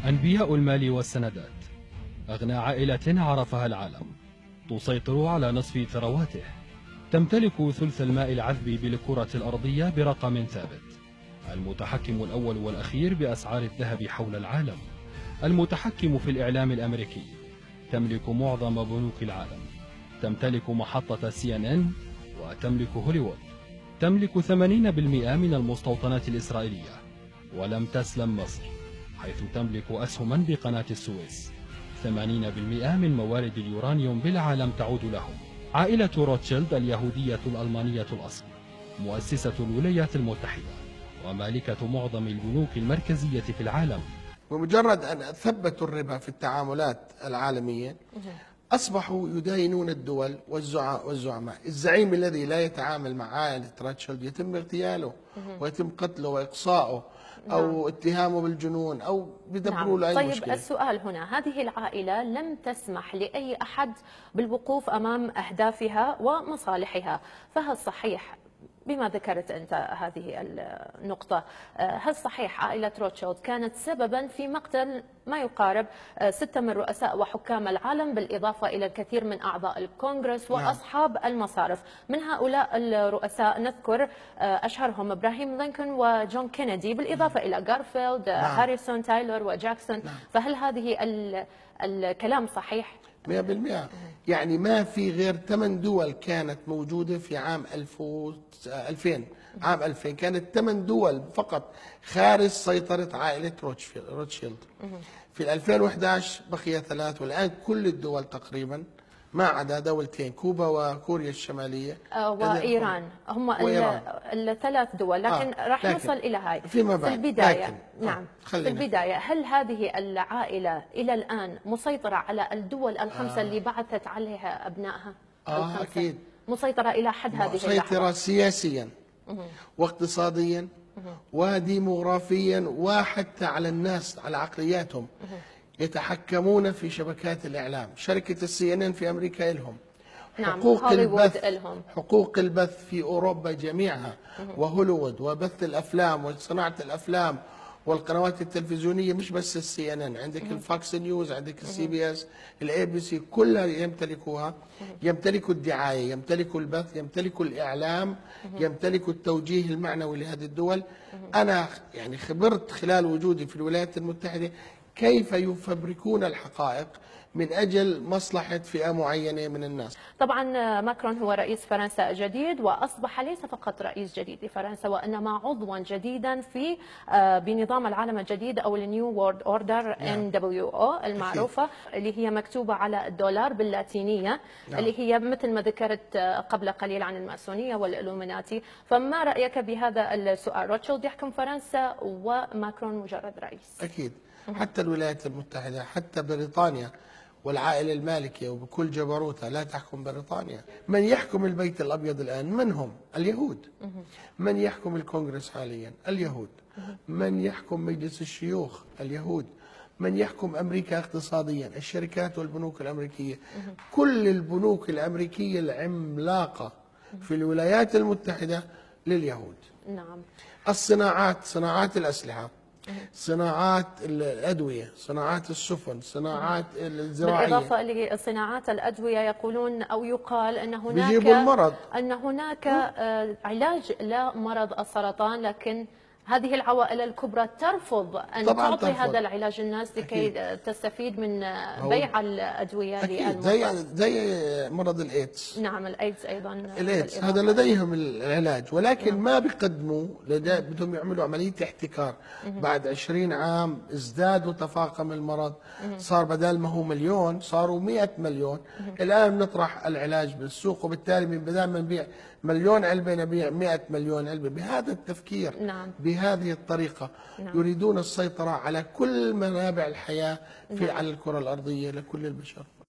أنبياء المال والسندات، أغنى عائلة عرفها العالم، تسيطر على نصف ثرواته، تمتلك ثلث الماء العذب بالكرة الأرضية برقم ثابت، المتحكم الأول والأخير بأسعار الذهب حول العالم، المتحكم في الإعلام الأمريكي، تملك معظم بنوك العالم، تمتلك محطة CNN، وتملك هوليوود، تملك 80% من المستوطنات الإسرائيلية، ولم تسلم مصر حيث تملك أسهما بقناة السويس. 80% من موارد اليورانيوم بالعالم تعود لهم. عائلة روتشيلد اليهودية الألمانية الأصل، مؤسسة الولايات المتحدة، ومالكة معظم البنوك المركزية في العالم. بمجرد أن ثبتوا الربا في التعاملات العالمية أصبحوا يداينون الدول والزعماء. الزعيم الذي لا يتعامل مع عائلة روتشيلد يتم اغتياله ويتم قتله وإقصاؤه أو اتهامه بالجنون أو بدبروا له أي مشكلة. طيب السؤال هنا، هذه العائلة لم تسمح لأي أحد بالوقوف أمام أهدافها ومصالحها، فهل صحيح بما ذكرت أنت هذه النقطة، هل صحيح عائلة روتشيلد كانت سببا في مقتل ما يقارب 6 من رؤساء وحكام العالم بالإضافة إلى الكثير من أعضاء الكونغرس وأصحاب المصارف؟ من هؤلاء الرؤساء نذكر أشهرهم إبراهيم لينكولن وجون كينيدي، بالإضافة إلى غارفيلد، هاريسون، تايلور وجاكسون. فهل هذه الكلام صحيح؟ 100%. يعني ما في غير 8 دول كانت موجودة في عام 2000. عام 2000 كانت 8 دول فقط خارج سيطرة عائلة روتشيلد. في 2011 بقي 3، والآن كل الدول تقريبا ما عدا دولتين، كوبا وكوريا الشمالية وإيران، هم الثلاث دول. لكن راح نوصل إلى هاي فيما بعد. في البداية. نعم، في البداية، هل هذه العائلة إلى الآن مسيطرة على الدول الخمسة اللي بعثت عليها أبنائها الخمسة؟ أكيد مسيطرة إلى حد هذه اللحظة. مسيطرة سياسيا واقتصاديا وديموغرافيا وحتى على الناس، على عقلياتهم. يتحكمون في شبكات الإعلام. شركة CNN في أمريكا إلهم حقوق البث في أوروبا جميعها، وهوليوود، وبث الأفلام وصناعة الأفلام والقنوات التلفزيونية، مش بس CNN، عندك الفاكس نيوز، عندك CBS، ABC، كلها يمتلكوها. يمتلكوا الدعاية، يمتلكوا البث، يمتلكوا الإعلام، يمتلكوا التوجيه المعنوي لهذه الدول. أنا يعني خبرت خلال وجودي في الولايات المتحدة كيف يفبركون الحقائق من أجل مصلحة فئة معينة من الناس. طبعا ماكرون هو رئيس فرنسا الجديد، وأصبح ليس فقط رئيس جديد لفرنسا وإنما عضوا جديدا في بنظام العالم الجديد أو النيو وورد أوردر NWO المعروفة، اللي هي مكتوبة على الدولار باللاتينية، اللي هي مثل ما ذكرت قبل قليل عن الماسونية والإلوميناتي. فما رأيك بهذا السؤال؟ روتشيلد يحكم فرنسا وماكرون مجرد رئيس. أكيد. حتى الولايات المتحدة، حتى بريطانيا والعائلة المالكية وبكل جبروتها لا تحكم بريطانيا. من يحكم البيت الأبيض الآن من هم؟ اليهود. من يحكم الكونغرس حاليا؟ اليهود. من يحكم مجلس الشيوخ؟ اليهود. من يحكم أمريكا اقتصاديا؟ الشركات والبنوك الأمريكية. كل البنوك الأمريكية العملاقة في الولايات المتحدة لليهود. نعم. الصناعات، صناعات الأسلحة، صناعات الأدوية، صناعات السفن، صناعات الزراعية، بالإضافة لصناعات الأدوية. يقولون أو يقال أن هناك علاج لمرض السرطان، لكن هذه العوائل الكبرى ترفض أن تعطي هذا العلاج الناس لكي تستفيد من بيع الأدوية. أكيد. زي مرض الإيدز. نعم، الإيدز أيضا. الإيدز هذا لديهم العلاج، ولكن ما بيقدموا، بدهم يعملوا عملية احتكار. بعد 20 عام ازداد وتفاقم المرض، صار بدل ما هو مليون صاروا 100 مليون. الآن نطرح العلاج بالسوق، وبالتالي بدل ما نبيع مليون علبة نبيع 100 مليون علبة. بهذا التفكير، بهذه الطريقة، يريدون السيطرة على كل منابع الحياة على الكرة الأرضية لكل البشر.